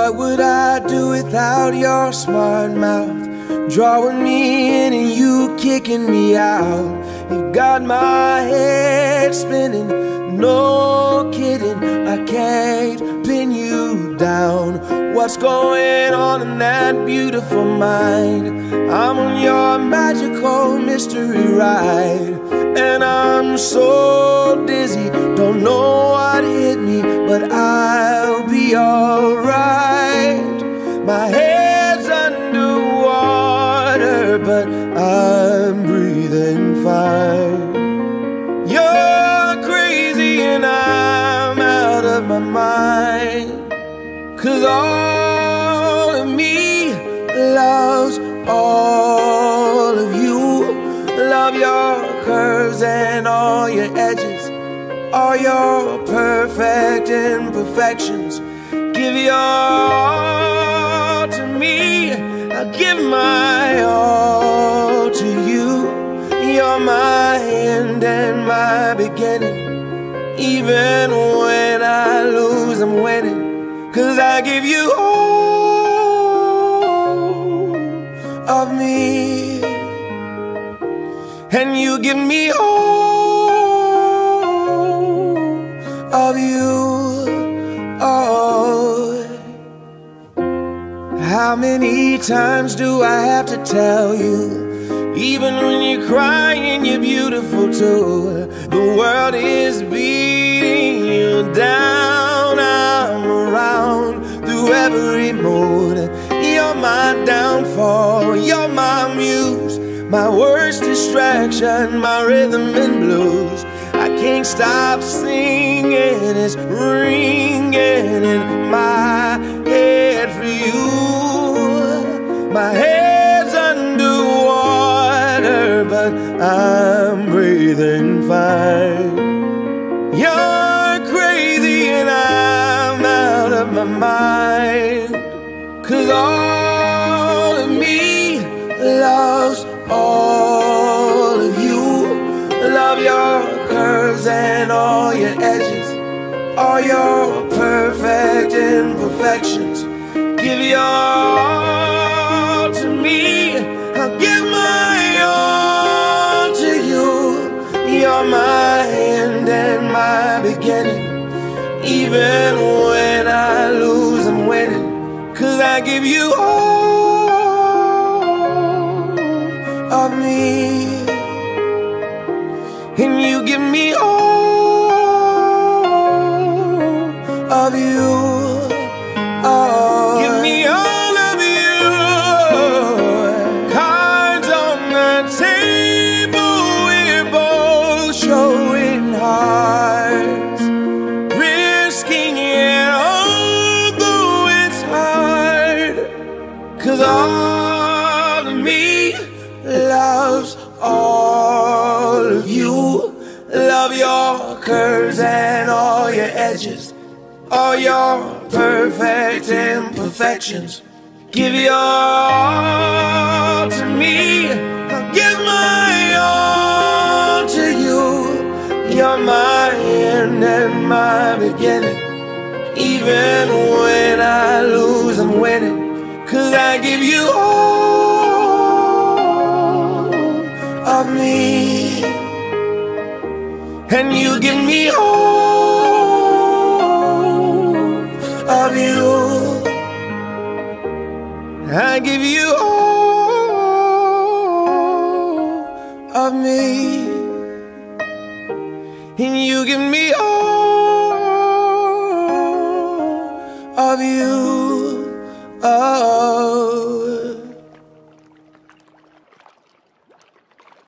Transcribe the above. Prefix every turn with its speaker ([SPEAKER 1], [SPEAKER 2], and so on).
[SPEAKER 1] What would I do without your smart mouth? Drawing me in and you kicking me out. You got my head spinning, no kidding, I can't pin you down. What's going on in that beautiful mind? I'm on your magical mystery ride, and I'm so dizzy, don't know what hit me, but I'll be alright. My head's underwater, but I'm breathing fine. You're crazy and I'm out of my mind, 'cause all of me loves all of you. Love your curves and all your edges, all your perfect imperfections. Give your all to me, I'll give my all to you. You're my end and my beginning. Even when I lose, I'm winning, 'cause I give you all of me, and you give me all of you. Oh, how many times do I have to tell you? Even when you're crying, you're beautiful too. The world is beating you down. I'm around through every mood. You're my downfall, you're my muse, my worst distraction, my rhythm and blues. I can't stop singing, it's ringing in my head for you. My head's underwater, but I'm breathing fine. You're crazy and I'm out of my mind, 'cause all of me loves all of you. Love your curves and all your edges, all your perfect imperfections. Give your all to me, I'll give my all to you. You're my end and my beginning. Even when I lose, I'm winning, 'cause I give you all of me, and you give me all of you. Oh, give me all of you. Cards on the table, we're both showing hearts, risking it although it's hard, 'cause all of me loves all of you. Love your curves and all your edges, all your perfect imperfections. Give your all to me, I'll give my all to you. You're my end and my beginning. Even when I lose, I'm winning, 'cause I give you all of me, and you give me all of you. I give you all of me, and you give me all of you.